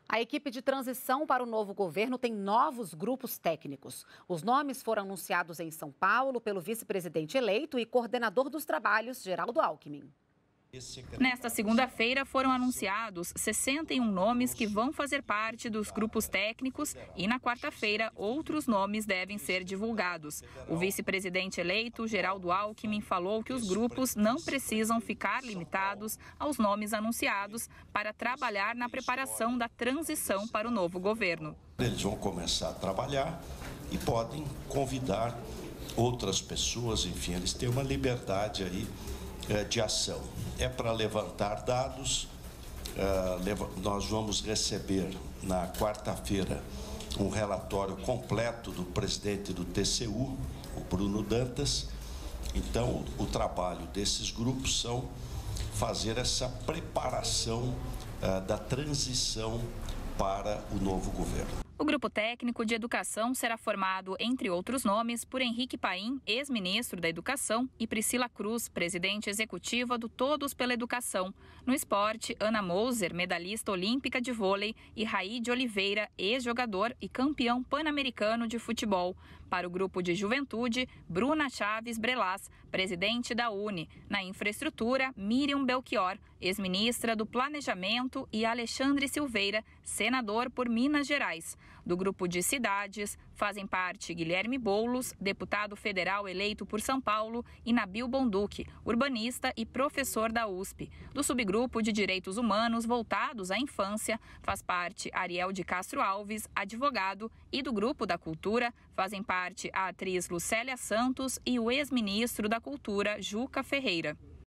A equipe de transição para o novo governo tem novos grupos técnicos. Os nomes foram anunciados em São Paulo pelo vice-presidente eleito e coordenador dos trabalhos, Geraldo Alckmin. Nesta segunda-feira foram anunciados 61 nomes que vão fazer parte dos grupos técnicos e na quarta-feira outros nomes devem ser divulgados. O vice-presidente eleito, Geraldo Alckmin, falou que os grupos não precisam ficar limitados aos nomes anunciados para trabalhar na preparação da transição para o novo governo. Eles vão começar a trabalhar e podem convidar outras pessoas, enfim, eles têm uma liberdade aí de ação. É para levantar dados, nós vamos receber na quarta-feira um relatório completo do presidente do TCU, o Bruno Dantas. Então, o trabalho desses grupos são fazer essa preparação da transição para o novo governo. O grupo técnico de educação será formado, entre outros nomes, por Henrique Paim, ex-ministro da Educação, e Priscila Cruz, presidente executiva do Todos pela Educação. No esporte, Ana Moser, medalhista olímpica de vôlei, e Raíde Oliveira, ex-jogador e campeão pan-americano de futebol. Para o grupo de juventude, Bruna Chaves Brelas, presidente da UNE. Na infraestrutura, Miriam Belchior, ex-ministra do Planejamento, e Alexandre Silveira, senador por Minas Gerais. Do grupo de cidades, fazem parte Guilherme Boulos, deputado federal eleito por São Paulo, e Nabil Bonduque, urbanista e professor da USP. Do subgrupo de direitos humanos voltados à infância, faz parte Ariel de Castro Alves, advogado, e do grupo da cultura fazem parte a atriz Lucélia Santos e o ex-ministro da Cultura, Juca Ferreira.